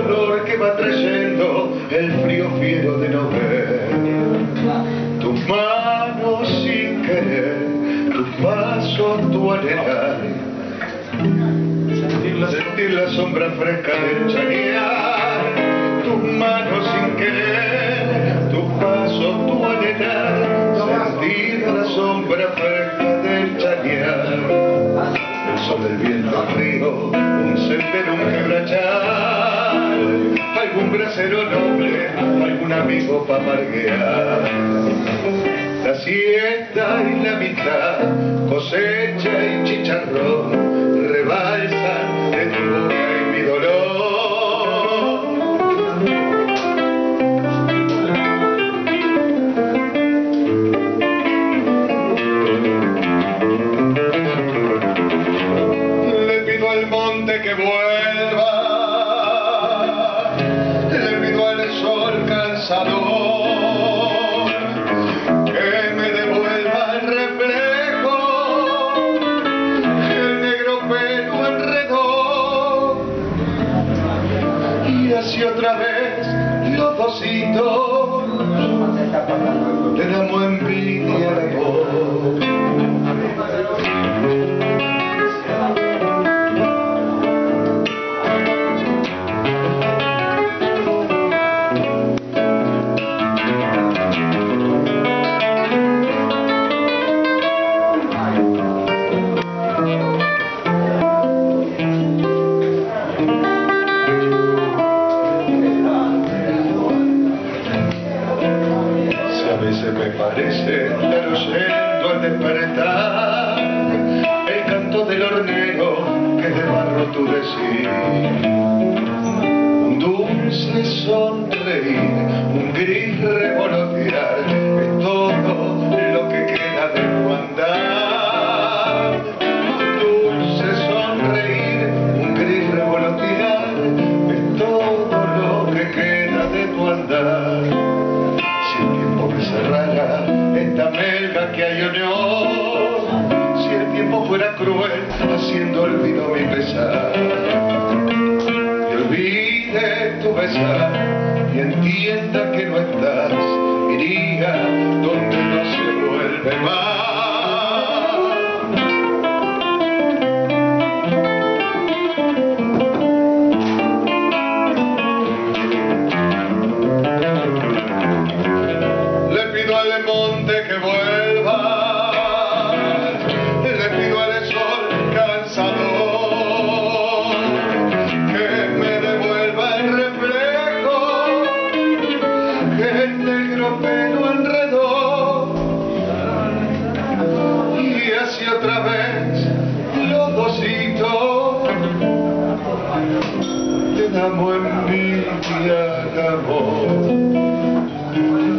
flor que va trayendo el frío fiero de no ver. Tus manos sin querer, tu paso, tu anhelar, sentir la sombra fresca del chañar. Tus manos sin querer, tu paso, tu anhelar, sentir la sombra fresca del chañar. El sol, el viento, el río, un sendero, un quebrachal, algún bracero noble, algún amigo pa' amarguear. La siesta y la mitad, cosecha y chicharrón, rebalsan de tu boca y mi dolor. Que vuelva, le pido al sol cansador que me devuelva el reflejo, el negro pelo enredó, y así otra vez los dositos le damos envidia al amor. Me parece estar oyendo al despertar el canto del hornero que de barro tú decís. Un dulce sonreír, un gris revolotear, es todo lo que queda de tu andar. Un dulce sonreír, un gris revolotear, es todo lo que queda de tu andar. Cerrara esta melga que hay honor, si el tiempo fuera cruel, haciendo olvido mi pesar, y olvide tu besar y entienda que no estás, iría donde no se vuelve más. Al monte que vuelva, le pido al sol cansador que me devuelva el reflejo que el negro pelo enredó, y así otra vez los dositos le damos envidia al amor.